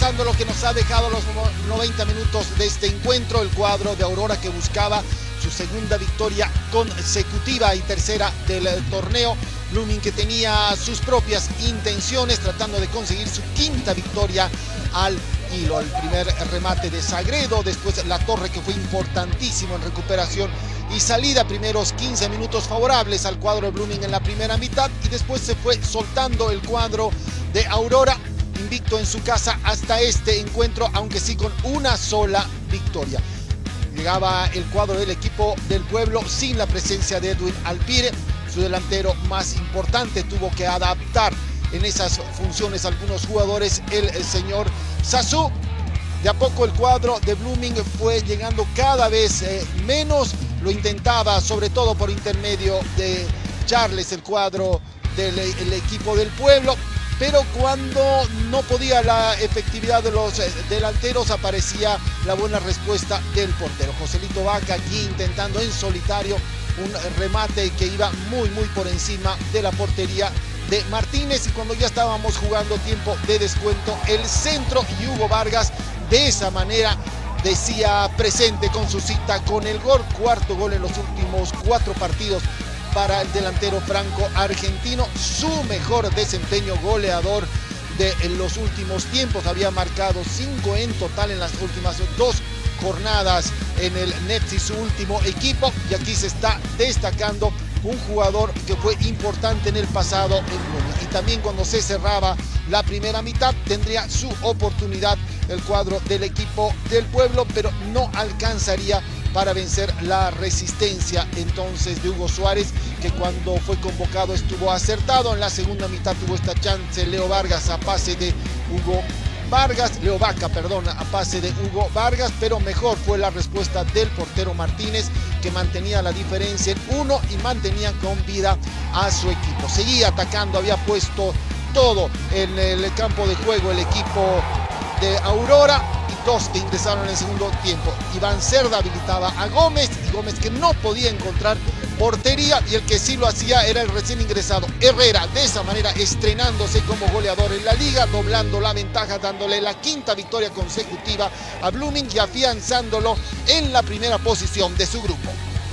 repasando lo que nos ha dejado los 90 minutos de este encuentro, el cuadro de Aurora que buscaba su segunda victoria consecutiva y tercera del torneo. Blooming que tenía sus propias intenciones, tratando de conseguir su quinta victoria al hilo. El primer remate de Sagredo, después La Torre, que fue importantísimo en recuperación y salida. Primeros 15 minutos favorables al cuadro de Blooming en la primera mitad, y después se fue soltando el cuadro de Aurora, invicto en su casa hasta este encuentro, aunque sí con una sola victoria. Llegaba el cuadro del equipo del pueblo sin la presencia de Edwin Alpire, su delantero más importante. Tuvo que adaptar en esas funciones algunos jugadores el señor Sassou. De a poco el cuadro de Blooming fue llegando cada vez menos. Lo intentaba sobre todo por intermedio de Charles, el cuadro del equipo del pueblo. Pero cuando no podía la efectividad de los delanteros, aparecía la buena respuesta del portero. Joselito Vaca aquí intentando en solitario un remate que iba muy por encima de la portería de Martínez. Y cuando ya estábamos jugando tiempo de descuento, el centro, y Hugo Vargas de esa manera decía presente con su cita con el gol. Cuarto gol en los últimos 4 partidos para el delantero franco-argentino, su mejor desempeño goleador de los últimos tiempos. Había marcado 5 en total en las últimas 2 jornadas en el Nepsi, su último equipo, y aquí se está destacando un jugador que fue importante en el pasado en Blooming. Y también cuando se cerraba la primera mitad tendría su oportunidad el cuadro del equipo del pueblo, pero no alcanzaría para vencer la resistencia entonces de Hugo Suárez, que cuando fue convocado estuvo acertado. En la segunda mitad tuvo esta chance Leo Vargas a pase de Hugo Vargas, Leo Vaca, perdón, a pase de Hugo Vargas, pero mejor fue la respuesta del portero Martínez, que mantenía la diferencia en 1 y mantenía con vida a su equipo. Seguía atacando, había puesto todo en el campo de juego el equipo de Aurora, y 2 que ingresaron en el segundo tiempo. Iván Cerda habilitaba a Gómez, y Gómez que no podía encontrar portería, y el que sí lo hacía era el recién ingresado Herrera, de esa manera estrenándose como goleador en la liga, doblando la ventaja, dándole la quinta victoria consecutiva a Blooming y afianzándolo en la primera posición de su grupo.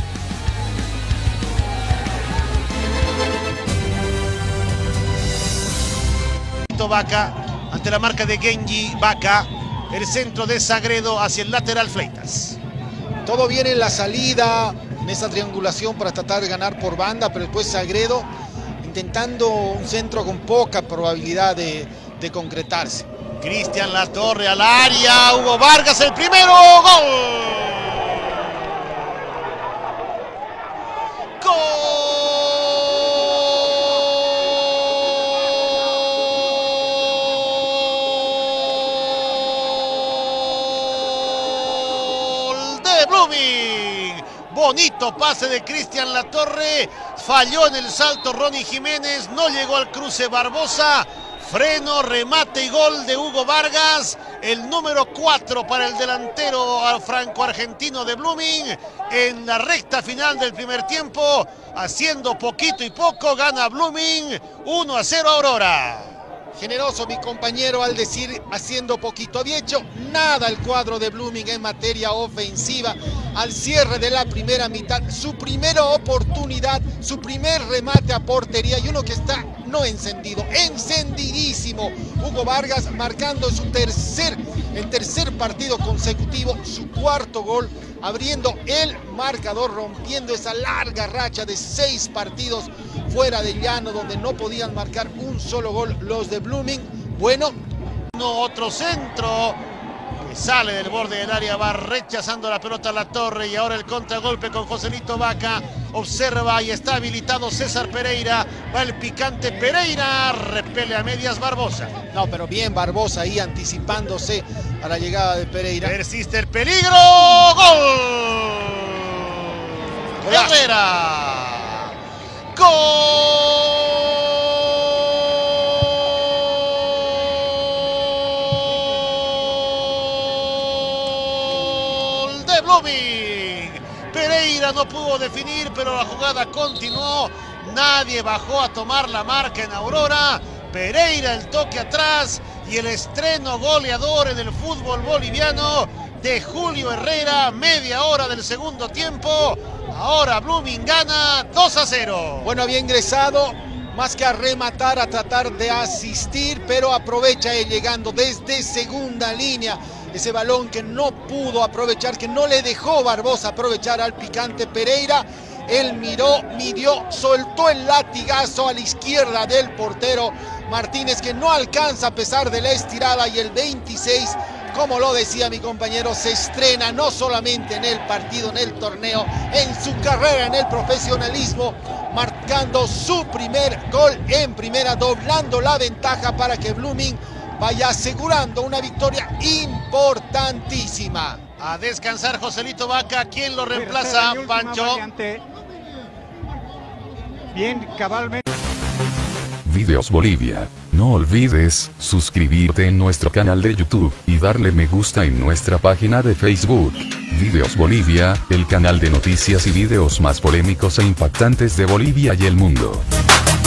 Vaca ante la marca de Genji Vaca, el centro de Sagredo hacia el lateral Fleitas. Todo bien en la salida, en esa triangulación para tratar de ganar por banda, pero después Sagredo intentando un centro con poca probabilidad de concretarse. Cristian La Torre al área, Hugo Vargas el primero, ¡gol! Blooming, bonito pase de Cristian La Torre, falló en el salto Ronnie Jiménez, no llegó al cruce Barbosa, freno, remate y gol de Hugo Vargas, el número 4 para el delantero franco-argentino de Blooming. En la recta final del primer tiempo, haciendo poquito y poco, gana Blooming 1-0 Aurora. Generoso mi compañero al decir haciendo poquito. Había hecho nada el cuadro de Blooming en materia ofensiva al cierre de la primera mitad. Su primera oportunidad, su primer remate a portería, y uno que está no encendido, encendidísimo. Hugo Vargas marcando su tercer partido consecutivo, su cuarto gol, abriendo el marcador, rompiendo esa larga racha de 6 partidos fuera de llano donde no podían marcar un solo gol los de Blooming. Bueno, otro centro que sale del borde del área, va rechazando la pelota a La Torre, y ahora el contragolpe con Joselito Vaca. Observa y está habilitado César Pereira, va el picante Pereira, repele a medias Barbosa. No, pero bien Barbosa ahí anticipándose a la llegada de Pereira. Persiste el peligro, gol. Herrera, gol de Blooming. Pereira no pudo definir, pero la jugada continuó. Nadie bajó a tomar la marca en Aurora. Pereira el toque atrás y el estreno goleador en el fútbol boliviano de Julio Herrera, media hora del segundo tiempo. Ahora Blooming gana 2-0. Bueno, había ingresado más que a rematar, a tratar de asistir, pero aprovecha él llegando desde segunda línea. Ese balón que no pudo aprovechar, que no le dejó Barbosa aprovechar al picante Pereira. Él miró, midió, soltó el latigazo a la izquierda del portero Martínez, que no alcanza a pesar de la estirada, y el 26, como lo decía mi compañero, se estrena no solamente en el partido, en el torneo, en su carrera, en el profesionalismo, marcando su primer gol en primera, doblando la ventaja para que Blooming vaya asegurando una victoria importantísima. A descansar Joselito Vaca. ¿Quién lo reemplaza, Pancho? Bien, cabalmente. Videos Bolivia. No olvides suscribirte en nuestro canal de YouTube y darle me gusta en nuestra página de Facebook. Videos Bolivia, el canal de noticias y videos más polémicos e impactantes de Bolivia y el mundo.